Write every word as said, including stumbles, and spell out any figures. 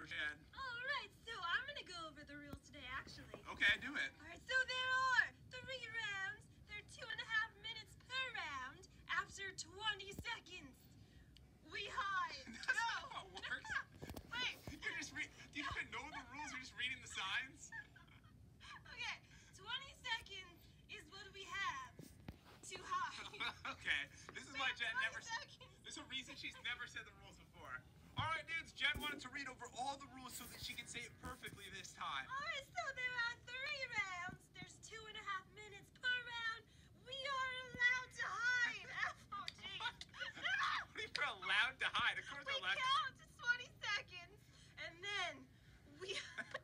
Jen. Alright, so I'm gonna go over the rules today, actually. Okay, do it. Alright, so there are three rounds. They're two and a half minutes per round. After twenty seconds, we hide. That's no. not how it works. Wait. You're just re- Do you even know the rules? You're just reading the signs? Okay, twenty seconds is what we have to hide. Okay, this is why Jen twenty never. seconds. There's a reason she's never said the rules before. All right, dudes. Jen wanted to read over all the rules so that she can say it perfectly this time. Alright, so there are three rounds. There's two and a half minutes per round. We are allowed to hide. F O G. What are you allowed to hide? Of course, We we're allowed. count to twenty seconds, and then we